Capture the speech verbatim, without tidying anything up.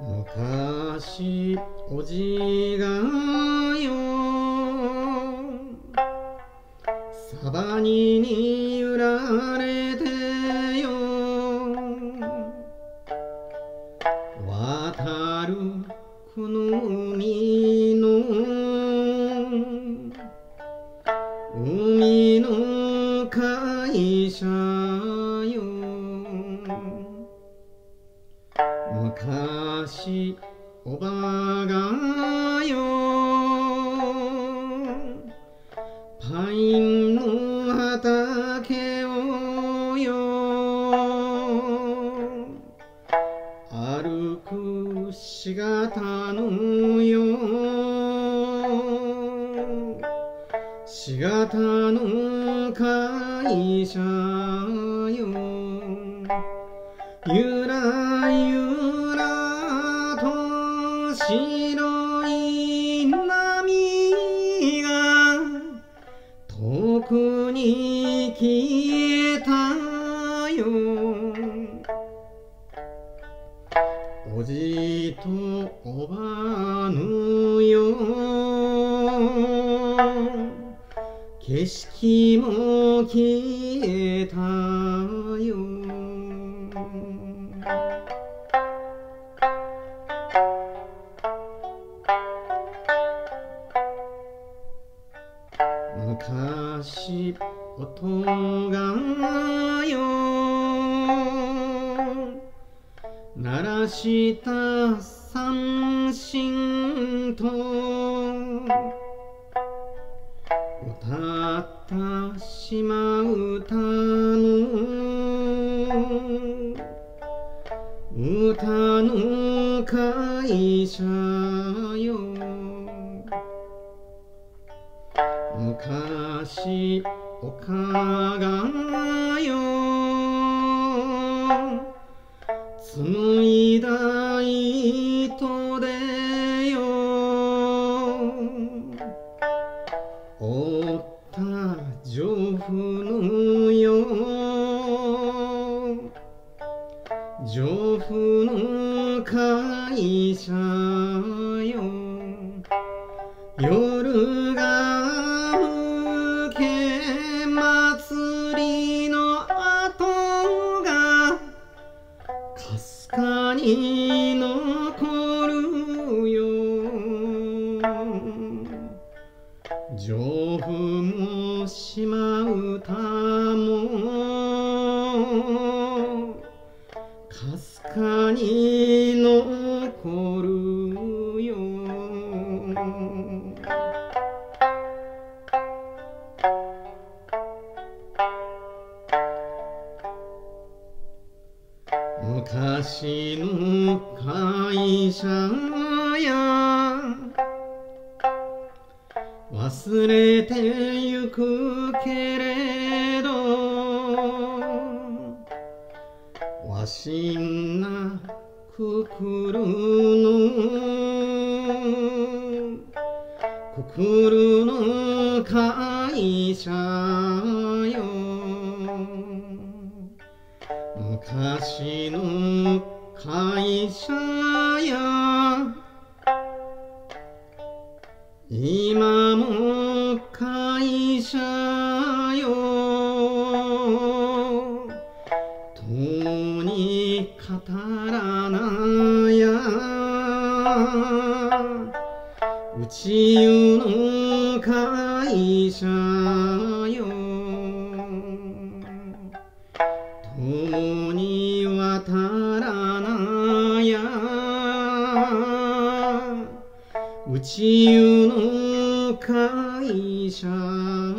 昔おじがよサバニに揺られてよ渡るこの海の海の会社よ昔おばがよパインの畑をよ歩く姿のよ姿の会社よゆらゆらと白い波が遠くに消えたよおじとおばのよ景色も消えたよ昔音がよ鳴らした三振と歌った島唄の歌の会社よ昔丘がよ紡いだ糸でよ織った丈夫のよ丈夫の会社よ夜が向け祭りの跡がかすかに残るよ丈夫も島唄もかすかに残るよ昔の会社や忘れてゆくけれどわしんなくくるのくくるの会社よ昔の会社や今も会社よ共に語らなや宇宙の会社よ共に渡らなや宇宙の会社